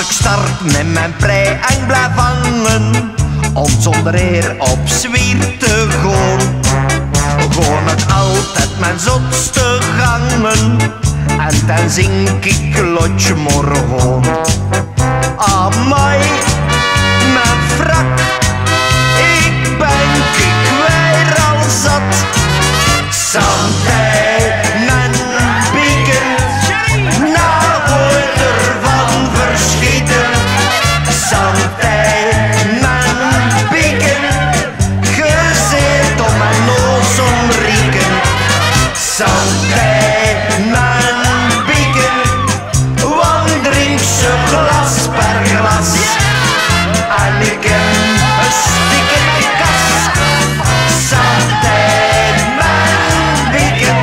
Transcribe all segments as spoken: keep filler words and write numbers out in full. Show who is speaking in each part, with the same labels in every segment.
Speaker 1: ik start met mijn prei en blijf hangen, om zonder eer op zwier te gaan, gewoon ik altijd mijn zotste gangen, en dan zing ik lotje morgen. Amai, mijn wrak, ik ben ik weer al zat. Zandij, mijn bieken, na wordt ervan verschieten. Zandij, mijn bieken, gezet om mijn noos omrieken. Zandij, mijn bieken, want drink ze glas per glas. En ik heb een stik in mijn kas. Zandij, mijn bieken.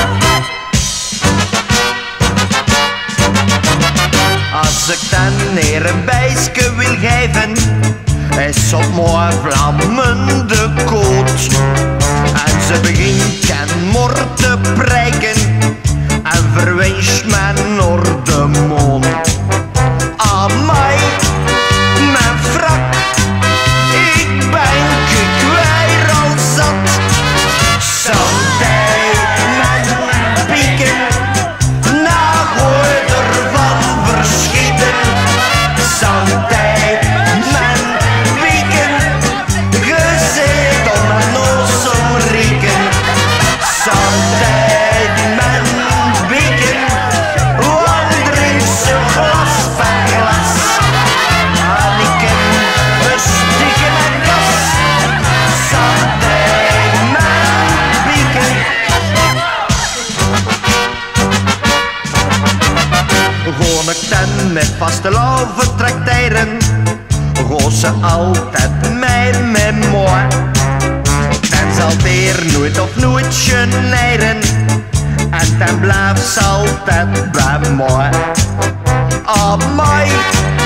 Speaker 1: Als ik dan neer een bijske wil geven, is op mooi vlammende koot. En ze begint en mord te prijken en verwenscht mijn noordemoon. Amai, mijn wrak, ik ben ik weer al zat. Zandij, mijn pieken, na gooit ervan verschieten. Zandij, mijn pieken, gezet om mijn noos omrieken. Zandij, mijn pieken, want drink ze glas per glas. En ik heb een stik in mijn kas. Zandij, mijn pieken. Gewoon ik dan met vaste lauwe tracteren, gewoon ze altijd mij met moi. Dan zal weer nooit of nooit generen, en dan blijft ze altijd bij mij. Amai,